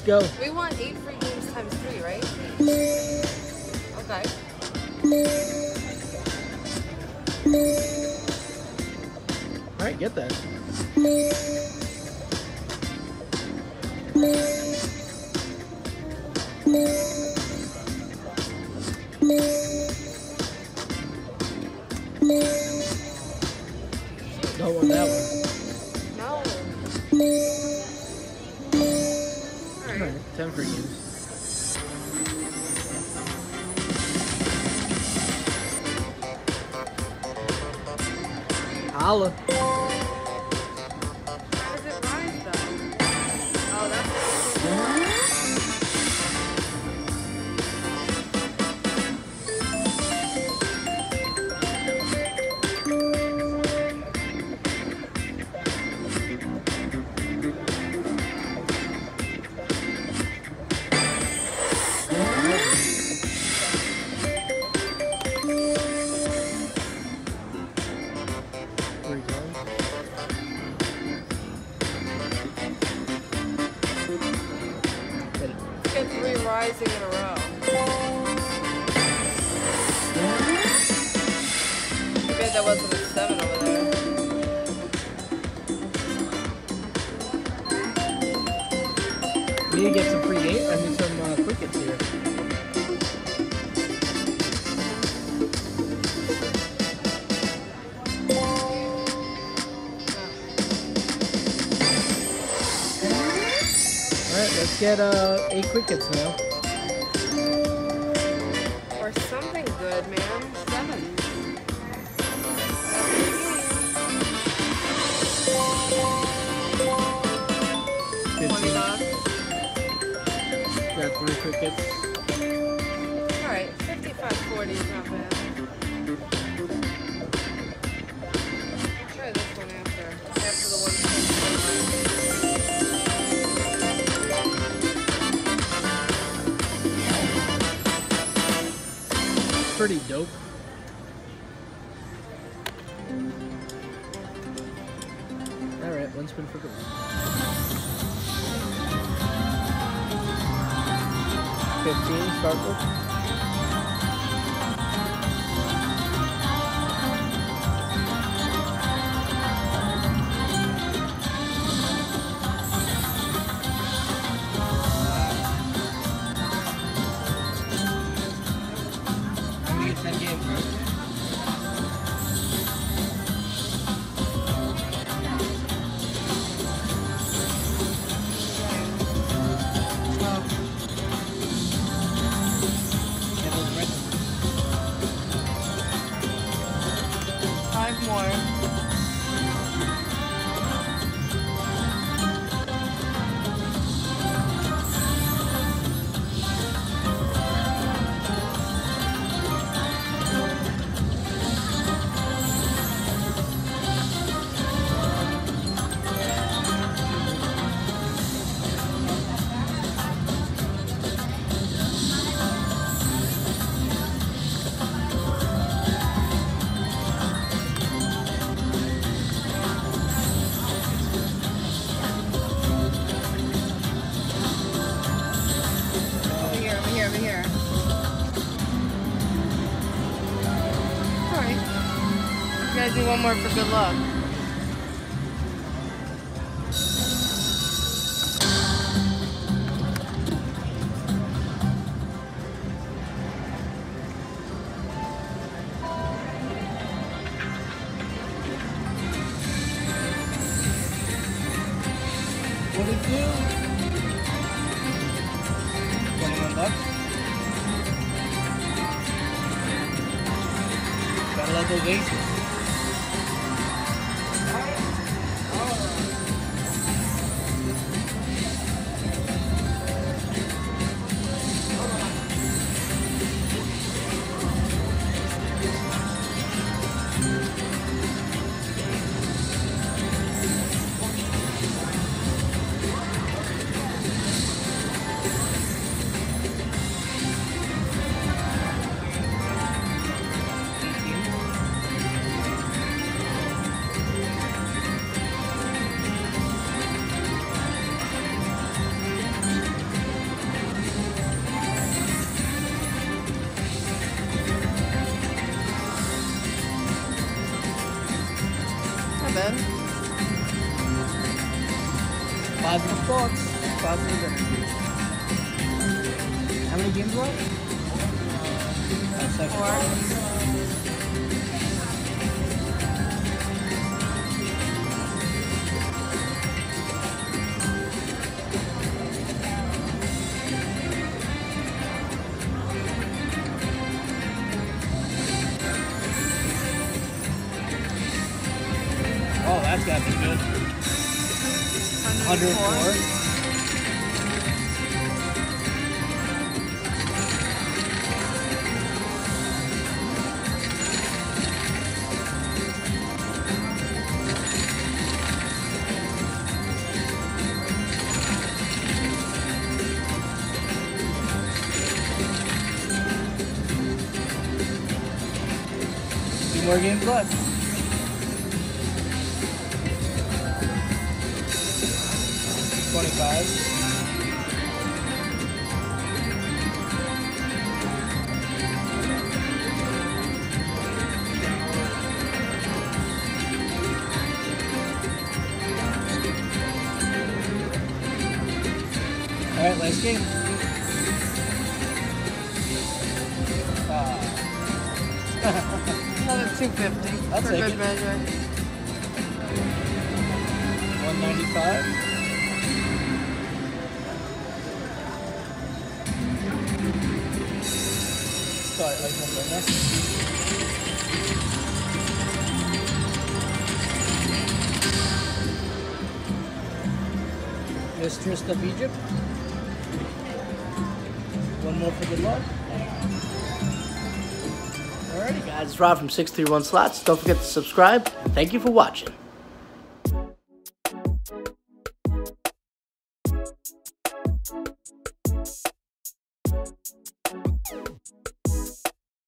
go. We want 8 free games times 3, right? Okay. Alright, get that. Don't want that one. No. Alright, 10 free games. Holla. How does it rise though? Oh, that's get 3 rising in a row. Too bad that wasn't a 7 over there. We need to get some free game. I mean, some crickets here. Alright, let's get 8 crickets now. Or something good, man. 7. 20 bucks. Got 3 crickets. Alright, 55.40 is not bad. Try this one after the one. Pretty dope. Alright, 1 spin for gold. 15, sparkle. I'm gonna get 10 games, right? More. Over here. Alright. You gotta do one more for good luck. What did it do? 21 bucks. Gotta love those aces. then. Positive thoughts. Positive energy. How many games left? Second. 4. Oh, that's gotta be good. 104. Two more games left. $25. All right, last game. Another 250 I'll for take good it. measure. 195. Start like something else. Mistress of Egypt. One more for good luck. Alrighty guys, it's Rob from 631 Slots. Don't forget to subscribe, and thank you for watching.